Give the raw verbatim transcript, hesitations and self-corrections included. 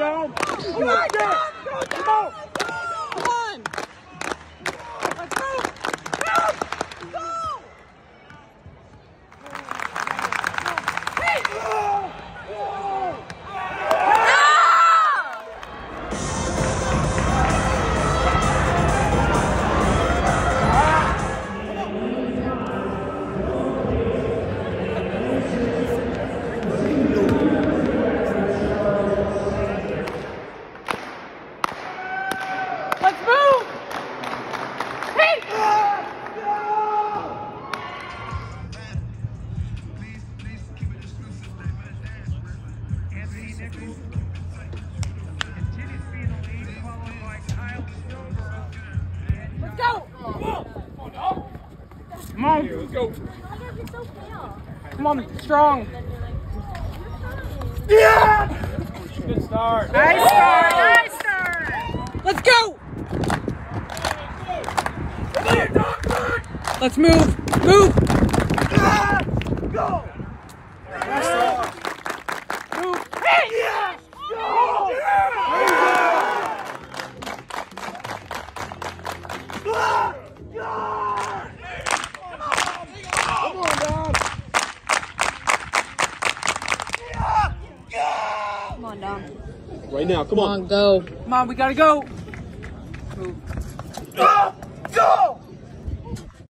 down. Come on, Dom! Go, Dom! Come on! Let's go! Go! Go! Hey! Let's move! Hey! Anthony Nichols continues to be in the lead, followed by Kyle Silver. Let's go! Come on. Let's go. Come on, strong. Yeah! Good start. Nice start, nice start. Let's go! Let's move, move. Go! Move. Hey! Go! Come on, Dom. Come on, Dom. Right now, come on. Go. Come on, we gotta go. Move.